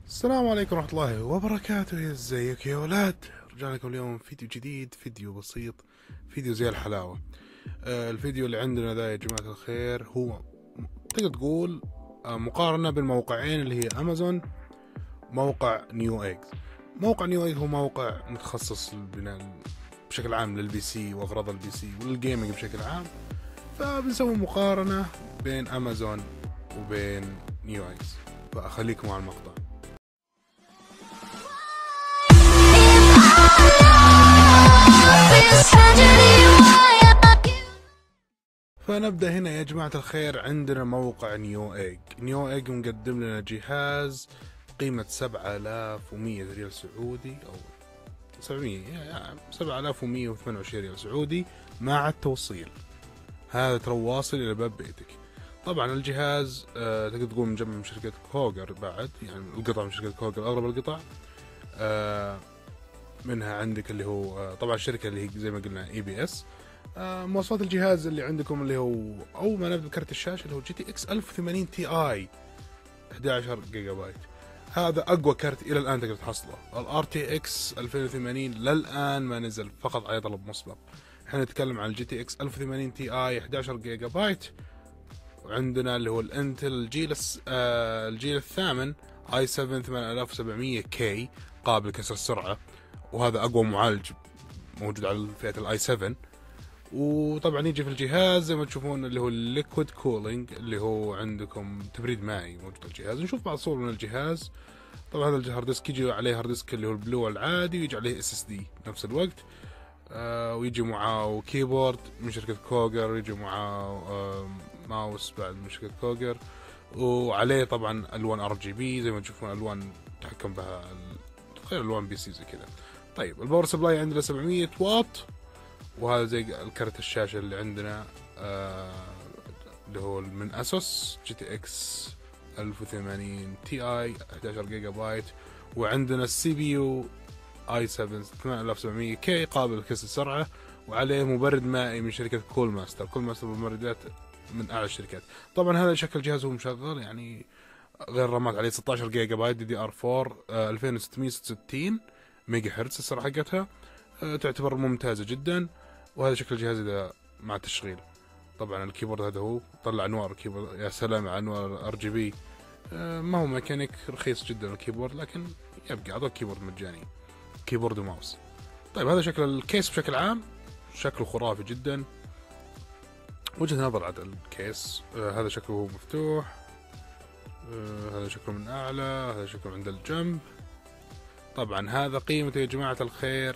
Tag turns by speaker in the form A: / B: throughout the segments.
A: السلام عليكم ورحمة الله وبركاته. ازيك يا ولاد؟ رجع لكم اليوم فيديو جديد، فيديو بسيط، فيديو زي الحلاوة. الفيديو اللي عندنا ذا يا جماعة الخير هو تقدر تقول مقارنة بين موقعين اللي هي أمازون، موقع نيو إيجز. موقع نيو إيجز هو موقع متخصص بشكل عام للبي سي وأغراض البي سي والجيمنج بشكل عام، فبنسوي مقارنة بين أمازون وبين نيو إيجز، فأخليكم على المقطع. فنبدأ هنا يا جماعة الخير. عندنا موقع نيو إيج مقدم لنا جهاز قيمة 7100 ريال سعودي أو 7128 ريال سعودي مع التوصيل. هذا ترى واصل إلى باب بيتك. طبعا الجهاز تقدر تقول مجمع من شركة كوغر، بعد يعني القطع من شركة كوغر، أغلب القطع منها عندك اللي هو طبعا الشركة اللي هي زي ما قلنا EBS. مواصفات الجهاز اللي عندكم اللي هو أول ما نبدأ بكرت الشاشة اللي هو GTX 1080 Ti 11 جيجا بايت. هذا أقوى كرت إلى الآن تقدر تحصله. ال RTX 2080 للآن ما نزل، فقط على طلب مسبق. احنا نتكلم عن GTX 1080 Ti 11 جيجا بايت. وعندنا اللي هو الانتل الجيل الثامن i7 8700K قابل كسر السرعة، وهذا أقوى معالج موجود على فئة الاي 7. وطبعا يجي في الجهاز زي ما تشوفون اللي هو الليكويد كولينج، اللي هو عندكم تبريد مائي موجود في الجهاز. نشوف بعض صور من الجهاز. طبعا هذا الهارد ديسك يجي عليه هارد ديسك اللي هو البلو العادي، ويجي عليه SSD نفس الوقت. ويجي معاه كيبورد من شركة كوغر، ويجي معاه ماوس بعد من شركة كوغر، وعليه طبعا ألوان RGB زي ما تشوفون، ألوان تحكم بها غير ألوان PC زي كذا. طيب الباور سبلاي عندنا 700 واط، وهذا زي الكرت الشاشة اللي عندنا اللي هو من أسوس GTX 1080 Ti 11 جيجا بايت. وعندنا CPU i7 8700K قابل لكسر السرعة، وعليه مبرد مائي من شركة كول ماستر مبردات من أعلى الشركات. طبعا هذا شكل جهاز هو مشغل، يعني غير الرامات عليه 16 جيجا بايت DDR4 2666 ميجا هرتز السرعة حقتها، تعتبر ممتازة جدا. وهذا شكل الجهاز إذا مع التشغيل. طبعا الكيبورد هذا هو طلع أنوار الكيبورد، يا سلام على أنوار RGB. ما هو ميكانيك، رخيص جدا الكيبورد، لكن يبقى أعطوك كيبورد مجاني، كيبورد وماوس. طيب هذا شكل الكيس بشكل عام، شكله خرافي جدا. وجهة نظر على الكيس. هذا شكله هو مفتوح، هذا شكله من أعلى، هذا شكله عند الجنب. طبعا هذا قيمته يا جماعة الخير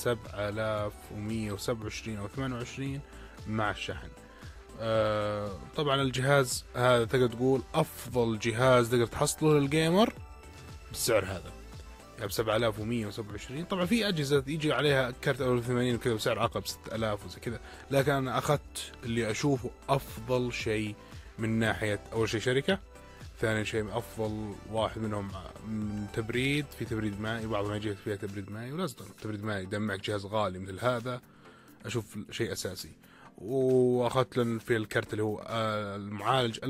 A: 7127 أو 28 مع الشحن. طبعا الجهاز هذا تقدر تقول أفضل جهاز تقدر تحصله للجيمر بالسعر هذا، يعني ب 7127. طبعا في أجهزة يجي عليها كرت 1080 وكذا بسعر أقل ب 6000 وزي كذا، لكن أنا أخذت اللي أشوفه أفضل شيء من ناحية أول شيء شركة، ثاني شيء أفضل واحد منهم من تبريد، في تبريد مائي، بعضهم يجي فيها تبريد مائي، ولازم تبريد مائي يدمعك جهاز غالي مثل هذا، أشوف شيء أساسي. وأخذت لن في الكرت اللي هو المعالج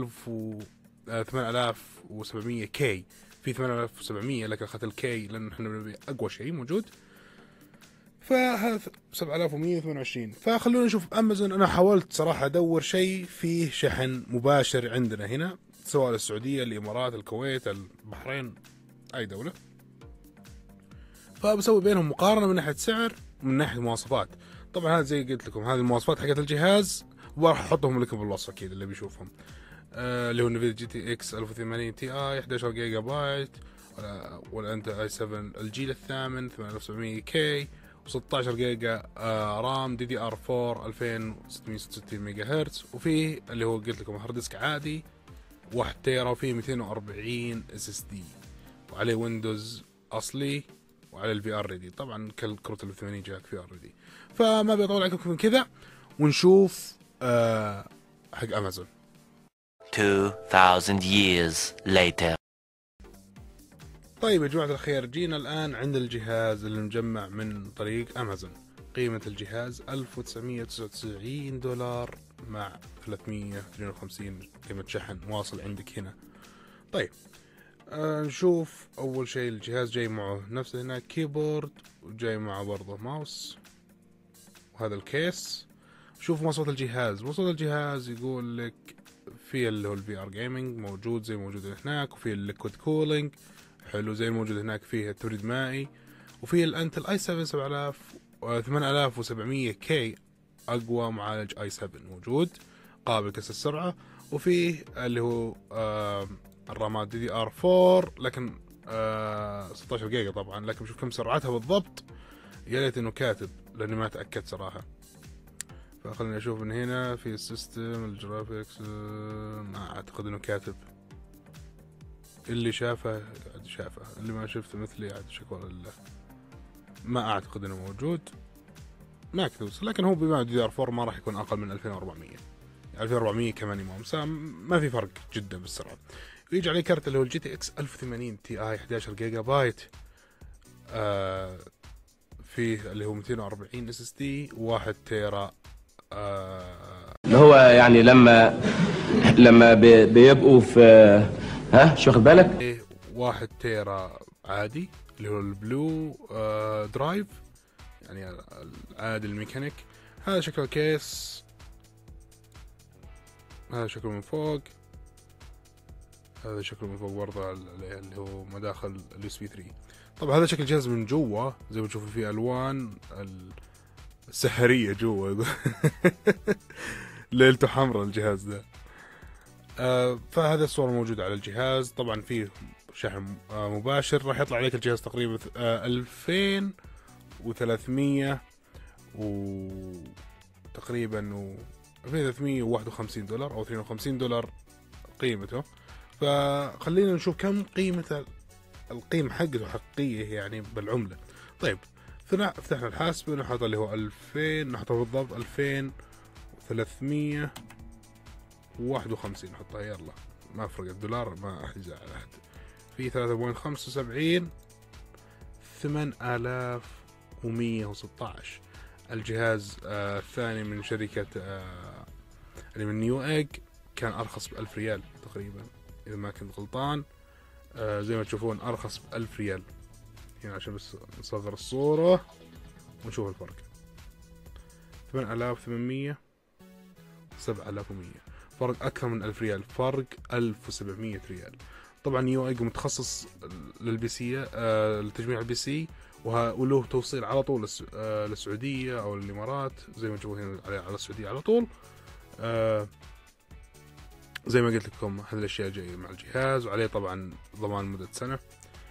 A: 8700K، في 8700 لكن أخذت الكي لأن إحنا نبي أقوى شيء موجود، فهذا 7128. فخلونا نشوف أمازون. أنا حاولت صراحة أدور شيء فيه شحن مباشر عندنا هنا، سواء السعودية، الإمارات، الكويت، البحرين، أي دولة. فبسوي بينهم مقارنة من ناحية سعر ومن ناحية مواصفات. طبعا هذا زي قلت لكم، هذه المواصفات حقت الجهاز، وراح أحطهم لكم بالوصف أكيد اللي بيشوفهم. اللي هو نفيديا GTX 1080 Ti 11 جيجا بايت، والانتل i7 الجيل الثامن 8700K، و16 جيجا رام DDR4 2666 ميجا هرتز. وفيه اللي هو قلت لكم هارد ديسك عادي 1 تيرا، وفيه 240 SSD، وعليه ويندوز اصلي، وعلى الفي ار ريدي. طبعا كالكروت ال 80 جاك في ار ريدي. فما بيطول عليكم من كذا، ونشوف حق امازون.
B: 2000 years later.
A: طيب يا جماعة الخير، جينا الآن عند الجهاز اللي مجمع من طريق أمازون. قيمة الجهاز $1999 مع 352 قيمة شحن واصل عندك هنا. طيب نشوف اول شيء الجهاز جاي معه نفس هناك كيبورد، وجاي معه برضه ماوس، وهذا الكيس. شوف مواصفات الجهاز. مواصفات الجهاز يقول لك في اللي هو الفي ار جيمنج موجود زي موجود هناك، وفي الليكويد كولينج حلو زي الموجود هناك، فيه التبريد مائي، وفي الانتل اي 7 8700 كي اقوى معالج اي 7 موجود قابل كسر السرعه، وفيه اللي هو الرامات دي دي ار 4 لكن 16 جيجا طبعا، لكن بشوف كم سرعتها بالضبط يا ليت انه كاتب لاني ما تاكدت صراحه. فخليني اشوف من هنا في السيستم الجرافيكس، ما اعتقد انه كاتب. اللي شافه اللي ما شفته مثلي عاد شكوى لله. ما اعتقد انه موجود ماكتوب، لكن هو بما دي ار 4 ما راح يكون اقل من 2400. 2400 كمان ما في فرق جدا بالسرعه. ويجي عليه كارت اللي هو الجي تي اكس 1080 تي اي 11 جيجا بايت، فيه اللي هو 240 اس اس دي، 1 تيرا.
C: اللي هو يعني لما بيبقوا في شو واخد بالك؟
A: 1 تيرا عادي اللي هو البلو درايف، يعني العادي الميكانيك. هذا شكل الكيس، هذا شكله من فوق، هذا شكله من فوق برضه اللي هو مداخل اليو اس بي 3. طبعا هذا شكل الجهاز من جوا زي ما تشوفوا فيه الوان السحريه جوا ليلته حمراء الجهاز ده. فهذا الصورة موجودة على الجهاز. طبعا فيه شحن مباشر، راح يطلع عليك الجهاز تقريبا 2300 تقريبا $2351 او $52 قيمته. فخلينا نشوف كم قيمة القيمة حقته حقيقية يعني بالعملة. طيب فتحنا الحاسبة، نحط اللي هو 2000، نحطه بالضبط 2351 نحطها، يلا ما فرق الدولار، ما راح يزعل احد. في 3.75 8116. الجهاز الثاني من شركة اللي من نيو ايج كان ارخص ب1000 ريال تقريبا اذا ما كنت غلطان. زي ما تشوفون ارخص ب1000 ريال هنا عشان بس نصغر الصورة ونشوف الفرق. 8800 7100، فرق أكثر من 1000 ريال، فرق 1700 ريال. طبعا نيو ايج متخصص للبي سي، لتجميع البي سي، وله توصيل على طول للسعودية أو الإمارات زي ما تشوفون هنا على السعودية على طول. زي ما قلت لكم هذه الأشياء جاية مع الجهاز، وعليه طبعا ضمان مدة سنة.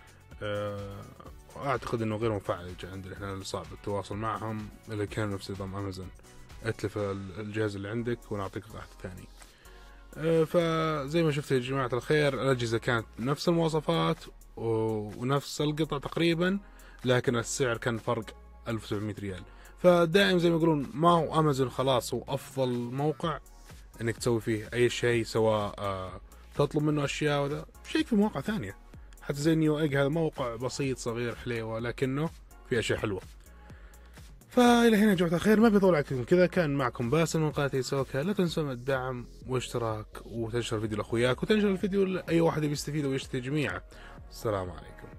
A: أعتقد إنه غير مفعل عندنا إحنا، صعب التواصل معهم إذا كان نفس نظام أمازون، اتلف الجهاز اللي عندك ونعطيك واحد ثاني. فزي ما شفتوا يا جماعة الخير، الأجهزة كانت نفس المواصفات ونفس القطع تقريبا، لكن السعر كان فرق 1700 ريال. فدائما زي ما يقولون ما هو أمازون خلاص هو أفضل موقع إنك تسوي فيه أي شيء، سواء تطلب منه أشياء ولا شيء في مواقع ثانية. حتى زي نيو ايج هذا موقع بسيط صغير حليوة لكنه في أشياء حلوة. فإلى هنا يا جماعة الخير، ما بيطول عليكم كذا، كان معكم باسل من قناة سوكا. لا تنسوا الدعم واشتراك وتنشر الفيديو لأخوياك، وتنشر الفيديو لأي واحد يستفيد ويشتري جميعا. السلام عليكم.